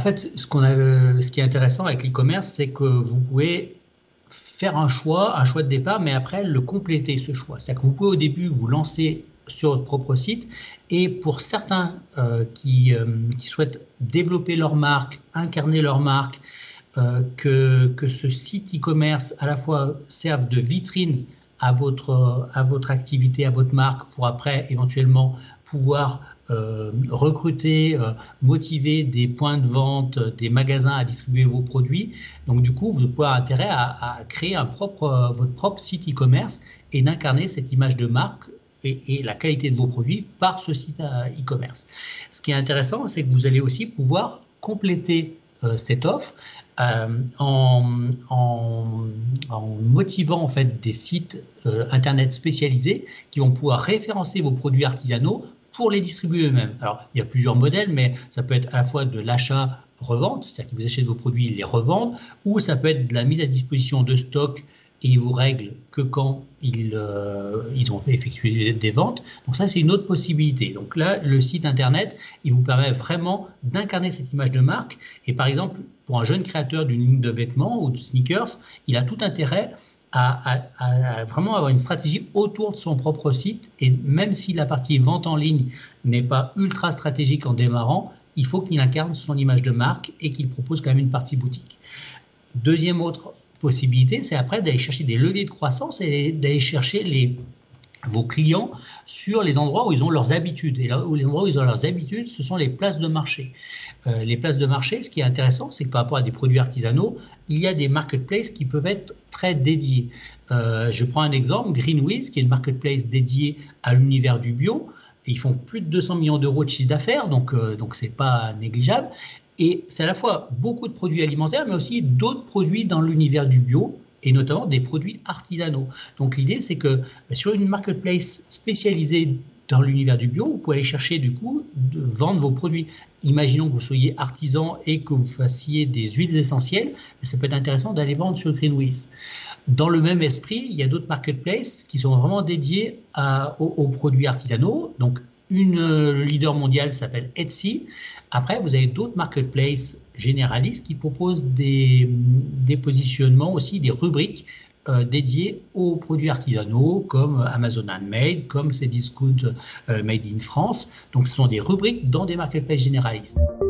fait, ce qui est intéressant avec l'e-commerce, c'est que vous pouvez faire un choix de départ, mais après le compléter ce choix. C'est-à-dire que vous pouvez au début vous lancer sur votre propre site, et pour certains qui souhaitent développer leur marque, incarner leur marque, que ce site e-commerce à la fois serve de vitrine à votre activité, à votre marque, pour après éventuellement pouvoir recruter, motiver des points de vente, des magasins à distribuer vos produits. Donc du coup, vous pouvez avoir intérêt à créer votre propre site e-commerce et d'incarner cette image de marque et la qualité de vos produits par ce site e-commerce. Ce qui est intéressant, c'est que vous allez aussi pouvoir compléter cette offre en motivant en fait des sites internet spécialisés qui vont pouvoir référencer vos produits artisanaux pour les distribuer eux-mêmes. Alors, il y a plusieurs modèles, mais ça peut être à la fois de l'achat-revente, c'est-à-dire que vous achetez vos produits, ils les revendent, ou ça peut être de la mise à disposition de stock et ils vous règlent que quand ils ont fait effectuer des ventes. Donc ça, c'est une autre possibilité. Donc là, le site internet, il vous permet vraiment d'incarner cette image de marque. Et par exemple, pour un jeune créateur d'une ligne de vêtements ou de sneakers, il a tout intérêt à vraiment avoir une stratégie autour de son propre site. Et même si la partie vente en ligne n'est pas ultra stratégique en démarrant, il faut qu'il incarne son image de marque et qu'il propose quand même une partie boutique. Deuxième autre possibilité, c'est après d'aller chercher des leviers de croissance et d'aller chercher vos clients sur les endroits où ils ont leurs habitudes. Et là où les endroits où ils ont leurs habitudes, ce sont les places de marché. Les places de marché, ce qui est intéressant, c'est que par rapport à des produits artisanaux, il y a des marketplaces qui peuvent être très dédiés. Je prends un exemple, Greenwiz, qui est une marketplace dédiée à l'univers du bio. Ils font plus de 200 millions d'euros de chiffre d'affaires, donc c'est pas négligeable. Et c'est à la fois beaucoup de produits alimentaires, mais aussi d'autres produits dans l'univers du bio, et notamment des produits artisanaux. Donc l'idée, c'est que sur une marketplace spécialisée dans l'univers du bio, vous pouvez aller chercher du coup de vendre vos produits. Imaginons que vous soyez artisan et que vous fassiez des huiles essentielles, ça peut être intéressant d'aller vendre sur Greenwiz. Dans le même esprit, il y a d'autres marketplaces qui sont vraiment dédiés aux produits artisanaux. Donc le leader mondial s'appelle Etsy. Après, vous avez d'autres marketplaces généralistes qui proposent des positionnements aussi, des rubriques dédiées aux produits artisanaux comme Amazon Handmade, comme Cdiscount Made in France. Donc, ce sont des rubriques dans des marketplaces généralistes.